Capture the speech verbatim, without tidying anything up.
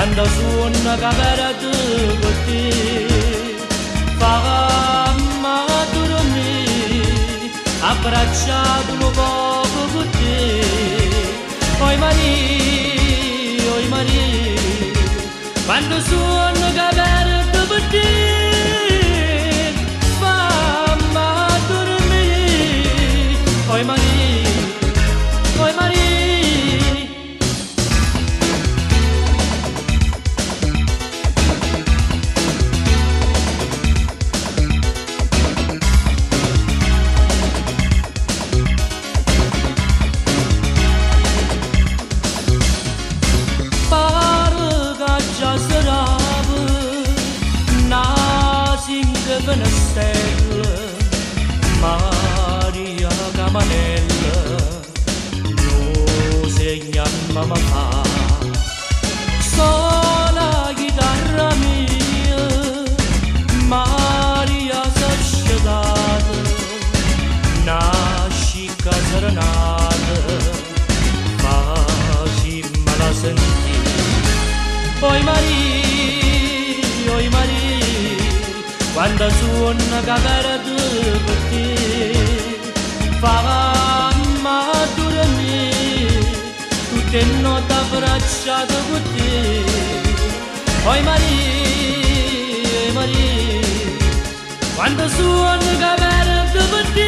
quando suona capera tu così famma dormire abbracciato un poco con te oi Maria, oi Maria quando suona capera tu così famma dormire oi Maria, oi Maria una stella Maria Camanella lo segna mamma fa sola chitarra mia Maria s'asciugata nasci caserenata facimma la sentire poi Maria, oi Maria quando suona capera tu per te famma dormire tutte notte abbracciate con te oi Maria, oi Maria quando suona capera tu per te